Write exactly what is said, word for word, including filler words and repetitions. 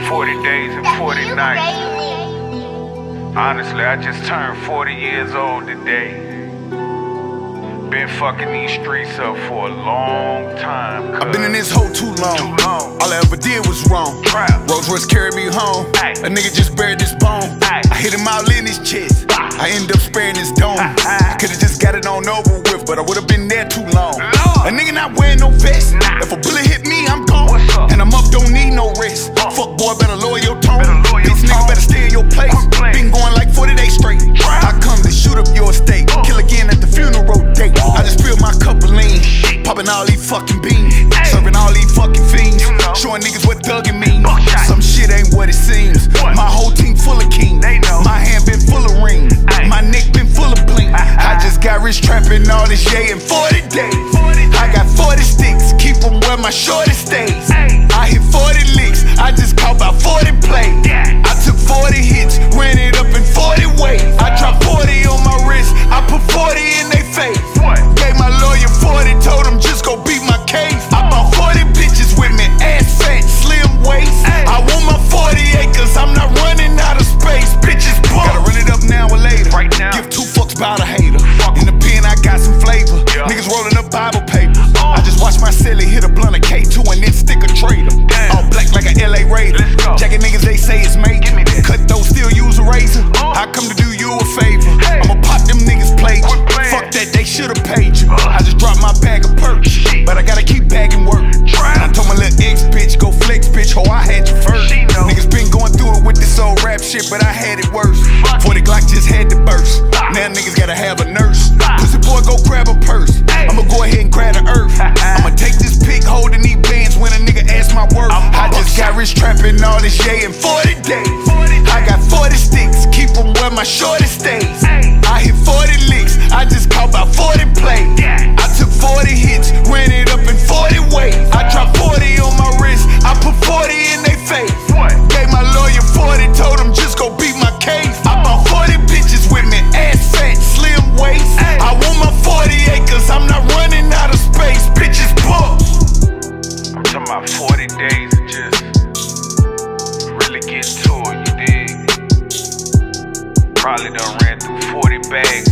forty days and forty nights. Honestly, I just turned forty years old today. Been fucking these streets up for a long time. I've been in this hole too long. Too long. All I ever did was wrong. Trap. Rolls Royce carried me home. Ay. A nigga just buried this bone. Ay. I hit him out in his chest. I end up sparing his dome. I could've just got it on over with, but I would've been there too long. Lord. A nigga not wearing no vest. Nah. If a bullet hit me, I'm gone. What's up? And I'm up, don't need no rest. Uh. Fuck boy, better lower your tone. Better lower your This nigga tone. better stay in your place. Quit playing. Been going like forty days straight. Trap. I come to shoot up your estate. Uh. Kill again at the funeral date. I just spilled my cup of lean. Popping all these fucking beans. Ay. Serving all these fucking fiends. You know. Showing niggas what thuggin' means. Buckshot. Some shit ain't what it seems. What? My whole team full of kings. They know. My hand been full of rings. Ay. My neck been full of bling. Ah, I just got rich trapping all this yay in forty days. forty I got forty sticks, keep them where my shorty stays. Ay. I hit forty licks, I just caught about forty plays. Yeah. I took forty hits, ran it up in forty ways. I dropped forty on my wrist, I put forty in they face. What? Gave my lawyer forty, told him just go beat my case. I bought forty bitches with me, ass fat, slim waist. Ay. I want my forty acres, I'm not running out of space. Bitches bump. Gotta run it up now or later. Right now. Give two fucks about a hater. Fuck. In the pen, I got some flavor. Yeah. Niggas rolling up Bible papers. Oh. I just watch my celly hit a blunt of K two and then stick a trader. Damn. All black like a L A Raider. Let's go. Jacking niggas, they say it's major. Give me that. Cut those, still use a razor. Oh. I come to do you a favor. Hey. I'ma pop them niggas plate. Quit playing. Fuck that, they should've paid you. Uh. I just dropped my bag of perks. Shit. But I gotta keep bagging work. Trap. And I told my little ex bitch, go flex, bitch. Ho, I had you first. She know. Niggas been going through it with this old rap shit, but I had it worse. Fuck. forty Glock just had to burst. Ah. Now niggas gotta have a nurse. Ah. Pussy boy, go grab a purse. Hey. I'ma go ahead and grab the earth. I'ma take this pic holding these bands when a nigga ask my worth. I'm I just got rich trapping all this yay in forty days. forty I got forty sticks, keep them where my shorty stays. Ay. I hit forty licks, I just caught about forty plays. Yeah. I took forty hits, ran it up in forty ways. I dropped forty on my wrist, I put forty in they face. What? Gave my lawyer forty, told him just go beat my case. I bought forty bitches with me, ass fat, slim waist. Ay. I want my forty acres, I'm not running out of space. Bitches book. I'm talking about forty days of just really getting to it, you dig? Probably done ran through forty bags